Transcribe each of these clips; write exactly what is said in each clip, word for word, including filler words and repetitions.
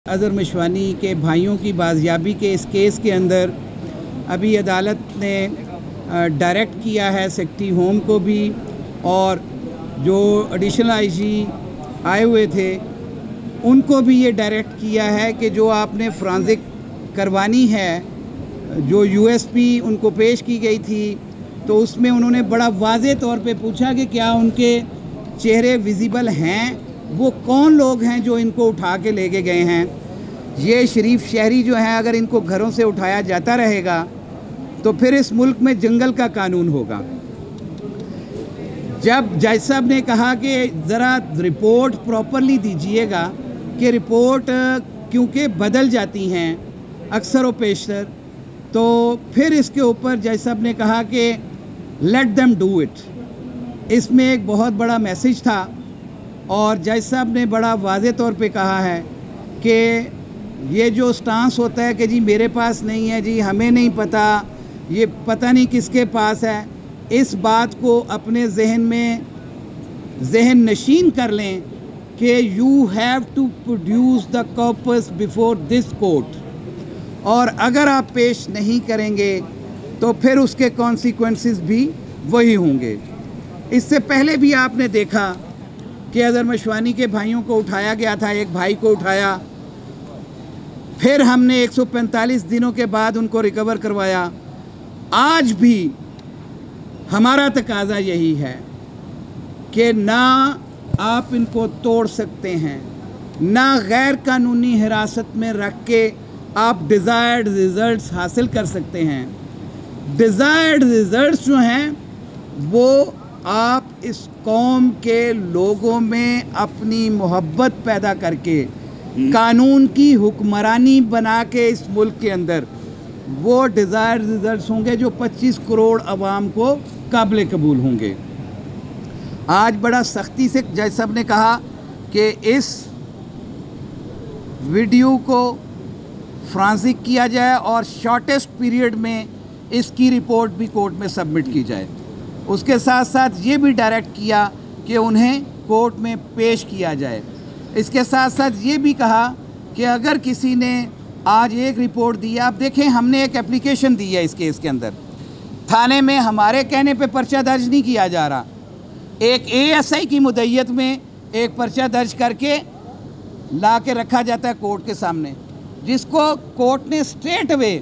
अज़हर मशवानी के भाइयों की बाजियाबी के इस केस के अंदर अभी अदालत ने डायरेक्ट किया है सेक्रेटरी होम को भी, और जो एडिशनल आईजी आए हुए थे उनको भी ये डायरेक्ट किया है कि जो आपने फ्रांजिक करवानी है, जो यूएसपी उनको पेश की गई थी तो उसमें उन्होंने बड़ा वाज़े तौर पे पूछा कि क्या उनके चेहरे विजिबल हैं, वो कौन लोग हैं जो इनको उठा के लेके गए हैं। ये शरीफ शहरी जो हैं, अगर इनको घरों से उठाया जाता रहेगा तो फिर इस मुल्क में जंगल का कानून होगा। जब जज साहब ने कहा कि ज़रा रिपोर्ट प्रॉपरली दीजिएगा कि रिपोर्ट क्योंकि बदल जाती हैं अक्सर व पेशतर, तो फिर इसके ऊपर जज साहब ने कहा कि लेट देम डू इट। इसमें एक बहुत बड़ा मैसेज था और जज साहब ने बड़ा वाज़े तौर पे कहा है कि ये जो स्टांस होता है कि जी मेरे पास नहीं है, जी हमें नहीं पता, ये पता नहीं किसके पास है, इस बात को अपने जहन में जहन नशीन कर लें कि you have to produce the corpus before this court, और अगर आप पेश नहीं करेंगे तो फिर उसके कॉन्सिक्वेंसेस भी वही होंगे। इससे पहले भी आपने देखा कि अज़हर मशवानी के भाइयों को उठाया गया था, एक भाई को उठाया, फिर हमने एक सौ पैंतालीस दिनों के बाद उनको रिकवर करवाया। आज भी हमारा तकाजा यही है कि ना आप इनको तोड़ सकते हैं, ना गैर कानूनी हिरासत में रख के आप डिज़ायर्ड रिज़ल्ट्स हासिल कर सकते हैं। डिज़ायर्ड रिज़ल्ट्स जो हैं वो आप इस कौम के लोगों में अपनी मोहब्बत पैदा करके कानून की हुक्मरानी बना के इस मुल्क के अंदर वो डिज़ायर्ड रिज़ल्ट्स होंगे जो पच्चीस करोड़ अवाम को काबिल कबूल होंगे। आज बड़ा सख्ती से जज साहब ने कहा कि इस वीडियो को फ्रांसिक किया जाए और शॉर्टेस्ट पीरियड में इसकी रिपोर्ट भी कोर्ट में सबमिट की जाए। उसके साथ साथ ये भी डायरेक्ट किया कि उन्हें कोर्ट में पेश किया जाए। इसके साथ साथ ये भी कहा कि अगर किसी ने आज एक रिपोर्ट दी है, आप देखें हमने एक एप्लीकेशन दी है इस केस के अंदर, थाने में हमारे कहने पे पर्चा दर्ज नहीं किया जा रहा, एक एएसआई की मुद्दत में एक पर्चा दर्ज करके ला के रखा जाता है कोर्ट के सामने, जिसको कोर्ट ने स्ट्रेट अवे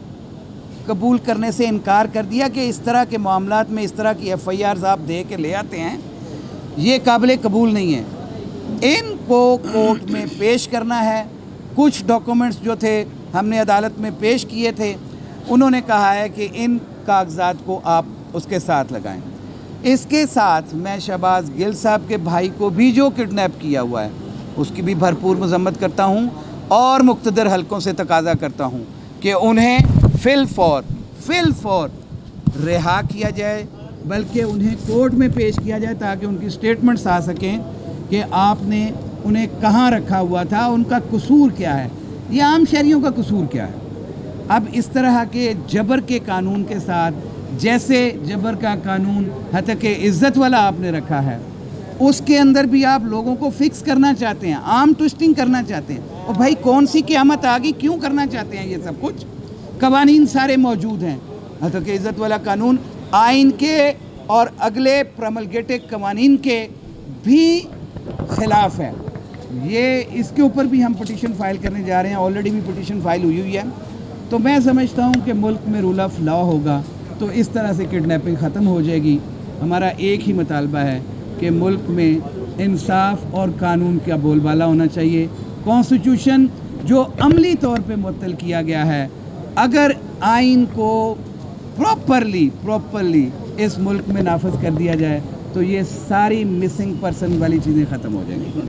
कबूल करने से इनकार कर दिया कि इस तरह के मामलात में इस तरह की एफ आई आर्स आप दे के ले आते हैं, ये काबिल कबूल नहीं है। इनको कोर्ट में पेश करना है। कुछ डॉक्यूमेंट्स जो थे हमने अदालत में पेश किए थे, उन्होंने कहा है कि इन कागजात को आप उसके साथ लगाएं। इसके साथ मैं शहबाज गिल साहब के भाई को भी जो किडनैप किया हुआ है उसकी भी भरपूर मजम्मत करता हूँ और मुख्तदर हलकों से तकाजा करता हूँ कि उन्हें फिल फॉर फिल फॉर रिहा किया जाए, बल्कि उन्हें कोर्ट में पेश किया जाए ताकि उनकी स्टेटमेंट्स आ सकें कि आपने उन्हें कहाँ रखा हुआ था, उनका कसूर क्या है, ये आम शहरियों का कसूर क्या है। अब इस तरह के जबर के कानून के साथ, जैसे जबर का कानून हतक इज़्ज़त वाला आपने रखा है, उसके अंदर भी आप लोगों को फिक्स करना चाहते हैं, आर्म ट्विस्टिंग करना चाहते हैं। और भाई कौन सी क़यामत आ गई, क्यों करना चाहते हैं ये सब कुछ? कवानीन सारे मौजूद हैं, हतक इज़्ज़त वाला कानून आइन के और अगले प्रमलगेटेड कवानीन के भी ख़िलाफ़ है। ये इसके ऊपर भी हम पटिशन फ़ाइल करने जा रहे हैं, ऑलरेडी भी पटिशन फ़ाइल हुई हुई है। तो मैं समझता हूँ कि मुल्क में रूल ऑफ लॉ होगा तो इस तरह से किडनैपिंग ख़त्म हो जाएगी। हमारा एक ही मुतालबा है कि मुल्क में इंसाफ और कानून का बोलबाला होना चाहिए। कॉन्स्टिट्यूशन जो अमली तौर पे मुअत्तल किया गया है, अगर आइन को प्रॉपरली प्रॉपरली इस मुल्क में नाफज कर दिया जाए तो ये सारी मिसिंग पर्सन वाली चीज़ें ख़त्म हो जाएंगी।